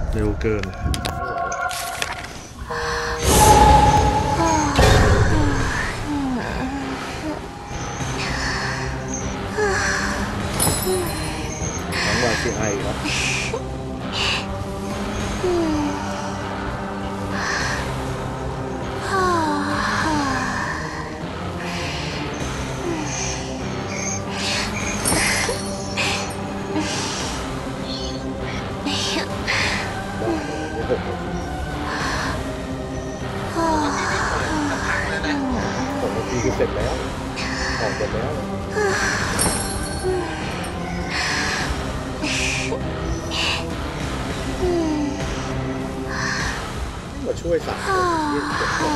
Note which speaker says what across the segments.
Speaker 1: เร็วเกินทั้งวันที่ไอครับ6 นาทีก็เสร็จแล้วออกหมดแล้วมาช่วย3 คน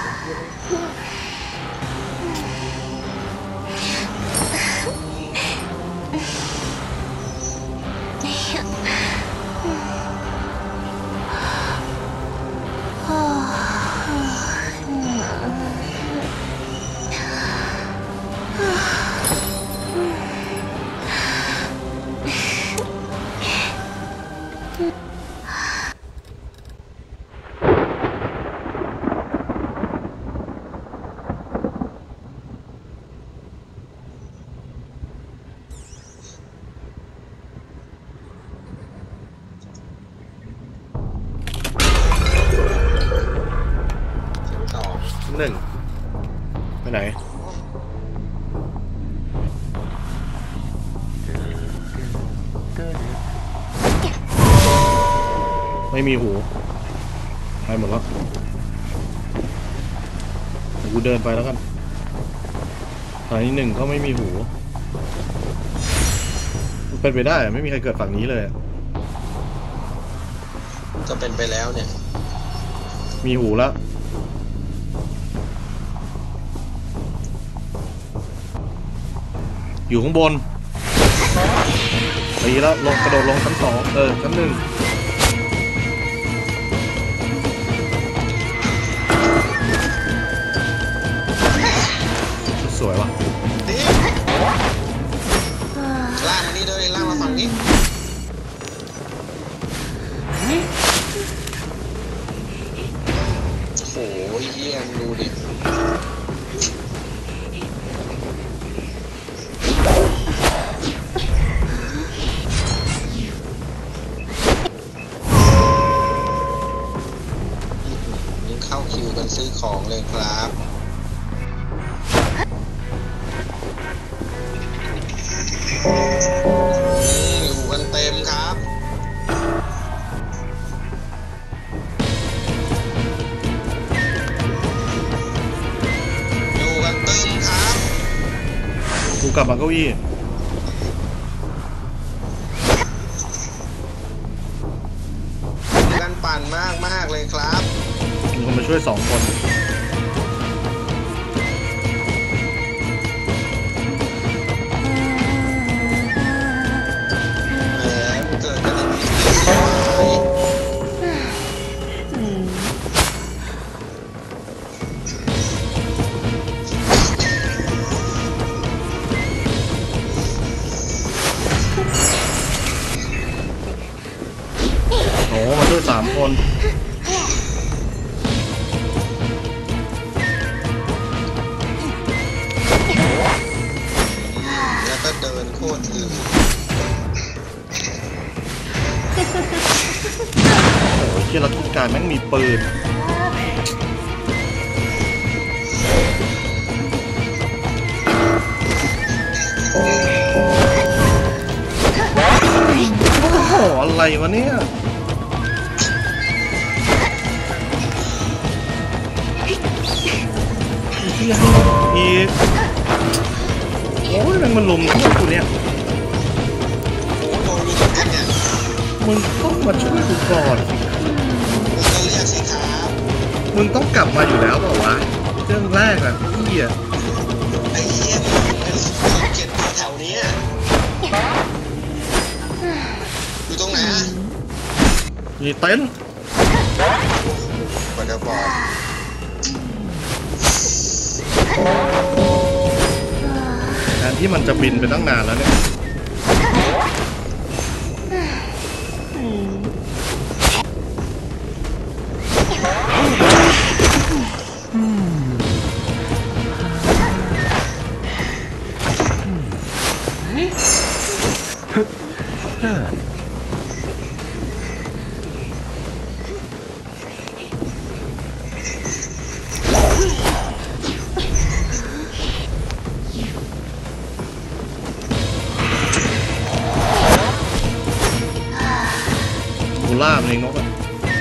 Speaker 1: 1ไปไหนไม่มีหูไปหมดแล้วเดี๋ยวกูเดินไปแล้วกันสถานี1ก็ไม่มีหูมันเป็นไปได้ไม่มีใครเกิดฝั่งนี้เลย
Speaker 2: ก็เป็นไปแล้วเนี่ย
Speaker 1: มีหูแล้วอยู่ข้างบนตีแล้วลงกระโดดลงชั้น2ชั้น1สวยว่ะ
Speaker 2: ล่างมานี่ด้วยล่างมาฝั่งนี้โอ้โหเยี่ยมดูดิเข้าคิวกันซื้อของเลยครับอยู่กันเต็มครับอยู่กันเต็มครับ
Speaker 1: กูกลับมาเก้าอี้
Speaker 2: กันปั่นมากเลยครับ
Speaker 1: มีคนมาช่วย2 คน
Speaker 2: เกิดกัน
Speaker 1: โอ้มาช่วย3 คน
Speaker 2: เดินโคตรอืด
Speaker 1: โอ้ยเชี่ยรักการแม่งมีปืนโอ้โหอะไรวะเนี่ยที่ให้อีกโอ้ยมันลุมพวกกูเนี่ย
Speaker 2: โอ้โดนลุมกันเนี่ย
Speaker 1: มึงต้องมาช่วยกูก่อน
Speaker 2: มึงก็เรียกสิครับ
Speaker 1: มึงต้องกลับมาอยู่แล้วเปล่าวะเรื่องแรกอะพี่อะ
Speaker 2: ไอ้เหี้ยเป็นเก็บแถวนี้อยู่ตรงไหนฮะ
Speaker 1: มีเต็นท์
Speaker 2: บันเดอร์บอล
Speaker 1: แทนที่มันจะบินไปตั้งนานแล้วเนี่ยกูล่ามันเองนกอะ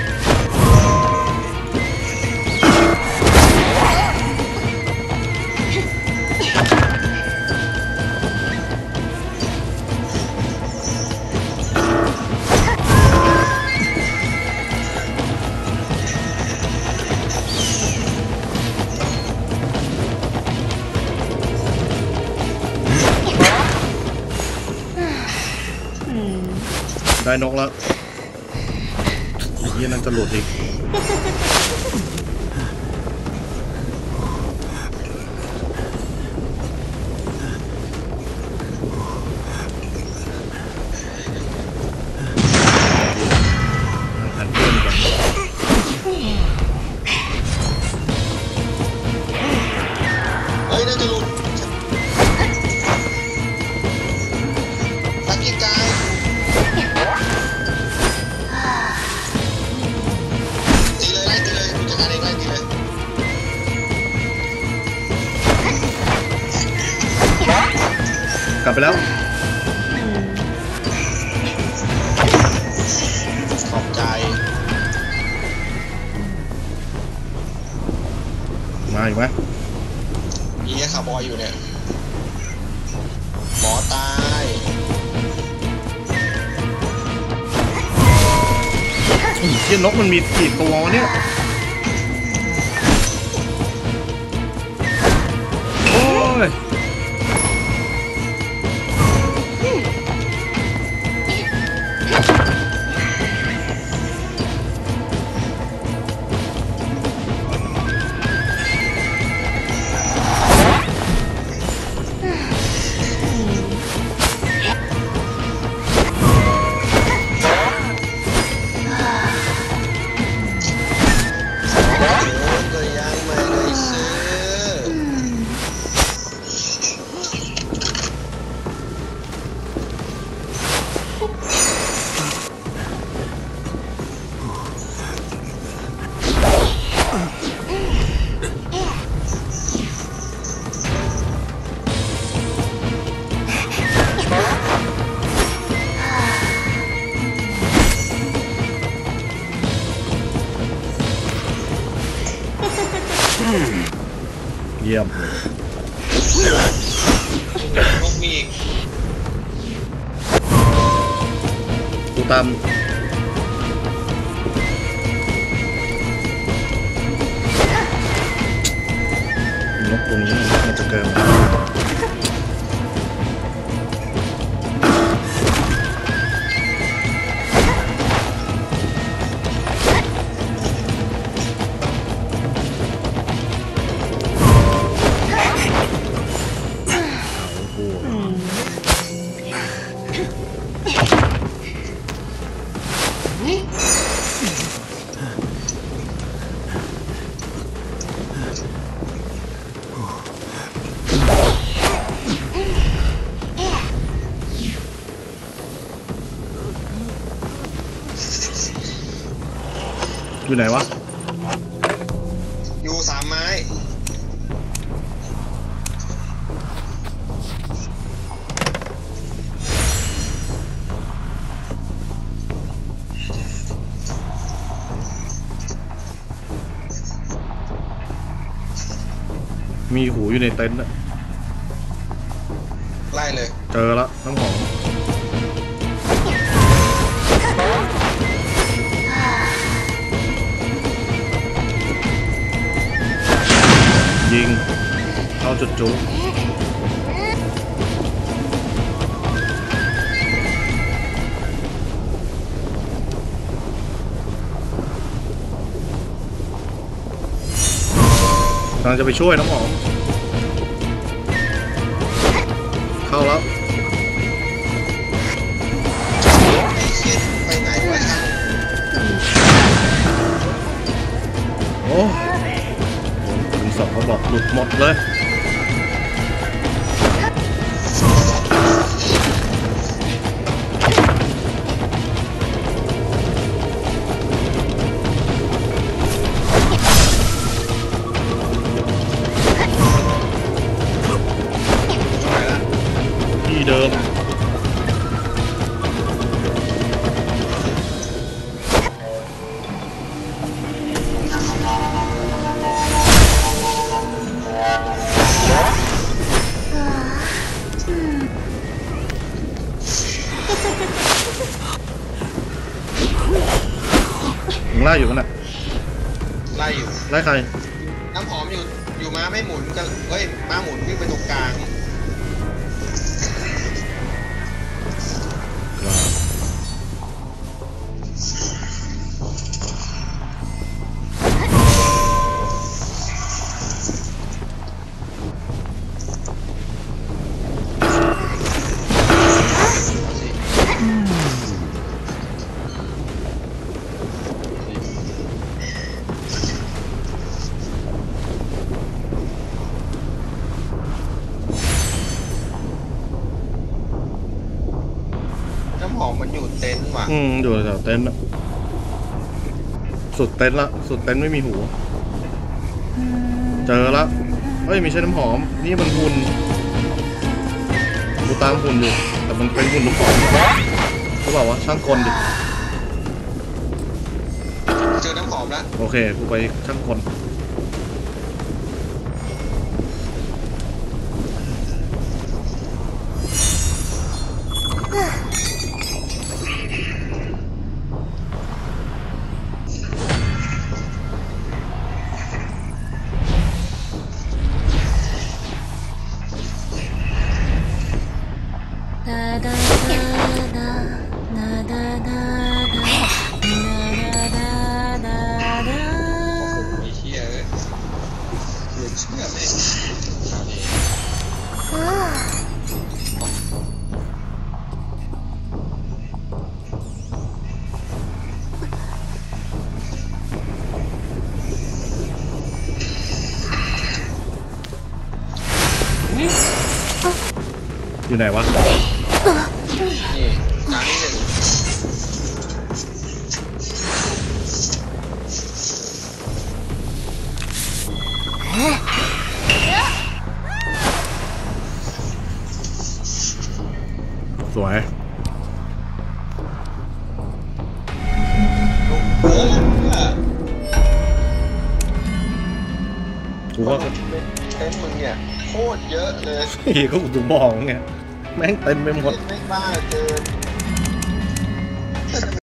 Speaker 1: ได้นกแล้วไอ้เหี้ยนั่นจะหลุดอีกหันเพื่อนก่อน
Speaker 2: เฮ้ยน่าจะหลุดลักกี้กายตีเลยไล่ตีเลยกูจะหาเองไล่ตีเลย
Speaker 1: กลับไปแล้ว
Speaker 2: ขอบใจ
Speaker 1: มาอีกไหม
Speaker 2: อีคาร์บอยอยู่เนี่ยหมอตาย
Speaker 1: เหี้ยนกมันมีกี่ตัวเนี่ยโอ้ย
Speaker 2: ก็ยังไม่ได้ซื้
Speaker 1: เยี่ยม
Speaker 2: นกมีอีก
Speaker 1: กูตามนกตัวนี้มันจะเกินอยู่ไหนวะ
Speaker 2: อยู่3 ไม้
Speaker 1: มีหูอยู่ในเต็นท์อะ
Speaker 2: ไล่เลย
Speaker 1: เจอแล้วน้ำหอมยิงเข้าจุดจุกกำลังจะไปช่วยน้ำหอมเข้าแล้ว
Speaker 2: ไอ้เชี่ยไปไหนวะช่าง
Speaker 1: โอ้ถึงสองเขาบอกหลุดหมดเลยที่เดิมมึงไล่อยู่กันน่ะ
Speaker 2: ไล่อยู่
Speaker 1: ไล่ใคร
Speaker 2: น้ำหอมอยู่ม้าไม่หมุนก็เฮ้ยม้าหมุนวิ่งไปตรงกลางน้ำหอมมันอยู่เต็นท์ว่ะ
Speaker 1: อยู่แถวเต็นท์อะสุดเต็นท์ละสุดเต็นท์ไม่มีหูเจอละเฮ้ยไม่ใช่น้ำหอมนี่มันหุ่นกูตามหุ่นอยู่แต่มันเป็นหุ่นน้ำหอมเขาบอกว่าช่างกลดิ
Speaker 2: เจอน้ำหอมแล้ว
Speaker 1: โอเคกูไปช่างกล
Speaker 2: ไอ้เชี่ยเลยเหลือเชื่อเลย
Speaker 1: อยู่ไหนวะ
Speaker 2: นี่จานที่หนึ่ง
Speaker 1: สวย กูว่า
Speaker 2: เต็นท์มึงเนี่ยโคตรเยอะเลย
Speaker 1: พี่ก็กูมองไงแม่งเต็มไปหมด
Speaker 2: ไม่บ้าเกิน